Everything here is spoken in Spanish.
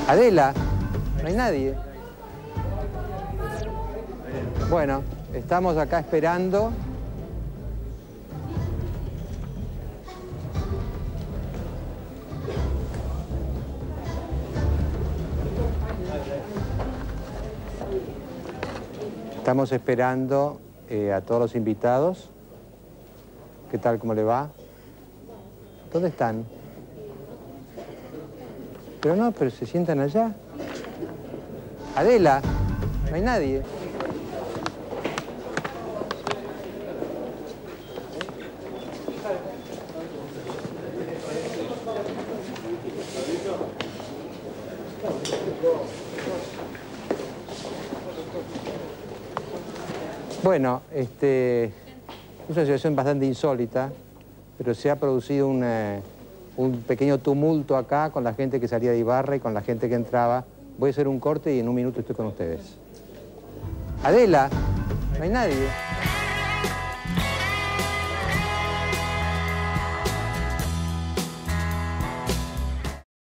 Adela, no hay nadie. Bueno, estamos acá esperando. Estamos esperando a todos los invitados. ¿Qué tal? ¿Cómo le va? ¿Dónde están? Pero no, pero se sientan allá. Adela, no hay nadie. Bueno, es una situación bastante insólita, pero se ha producido un pequeño tumulto acá con la gente que salía de Ibarra y con la gente que entraba. Voy a hacer un corte y en un minuto estoy con ustedes. Adela, no hay nadie.